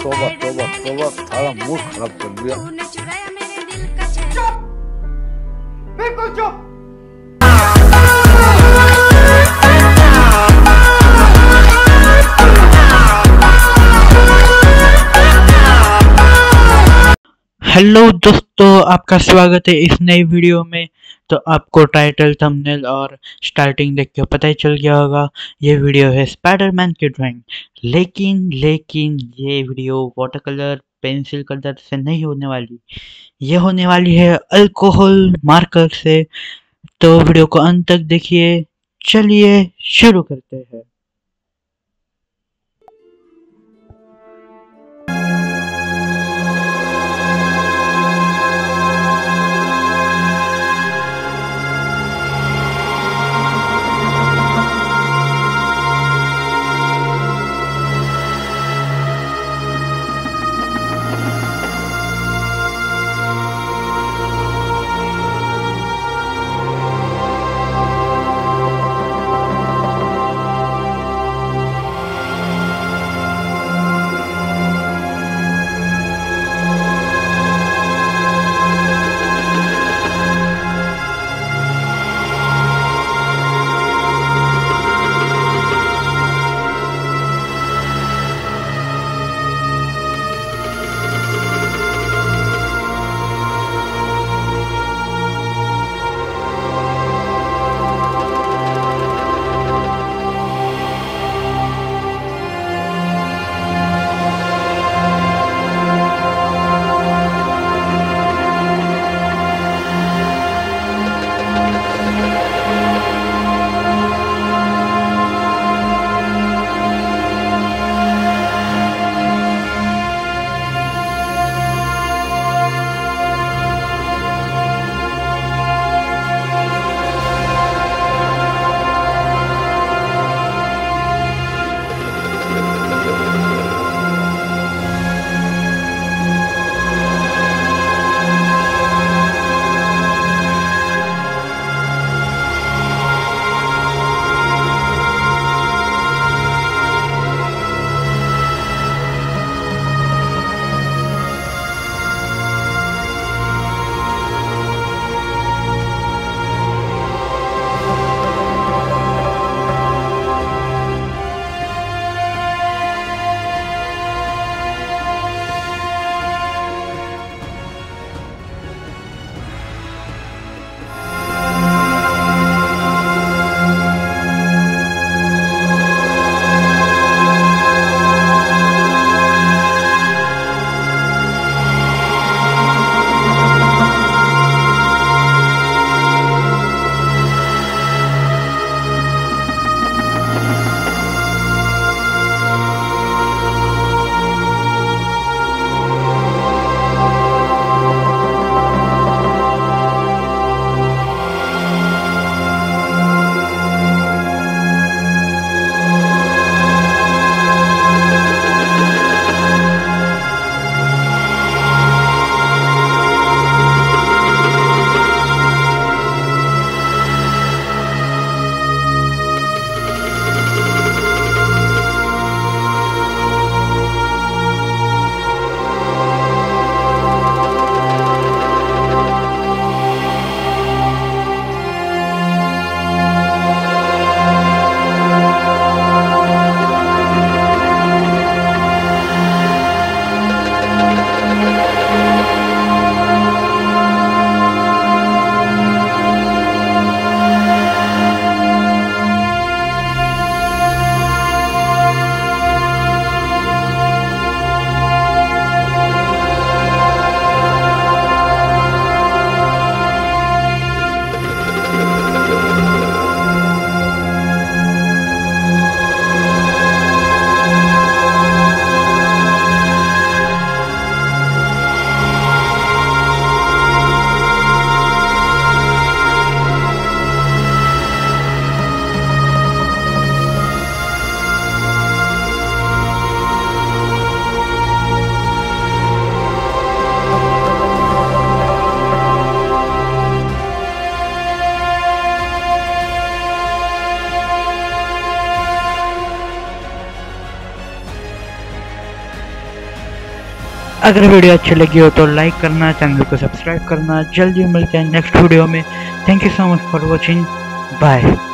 तौबा तौबा तौबा, सारा मूड खराब कर दिया। बिल्कुल चुप। हेलो दोस्तों, आपका स्वागत है इस नई वीडियो में। तो आपको टाइटल, थंबनेल और स्टार्टिंग देख के पता ही चल गया होगा, ये वीडियो है स्पाइडरमैन की ड्राइंग। लेकिन ये video water colour pencil colour से नहीं होने वाली, ये होने वाली है अल्कोहल मार्कर से। तो वीडियो को अंत तक देखिए। चलिए शुरू करते हैं। अगर वीडियो अच्छी लगी हो तो लाइक करना, चैनल को सब्सक्राइब करना। जल्दी मिलते हैं नेक्स्ट वीडियो में। Thank you so much for watching, bye.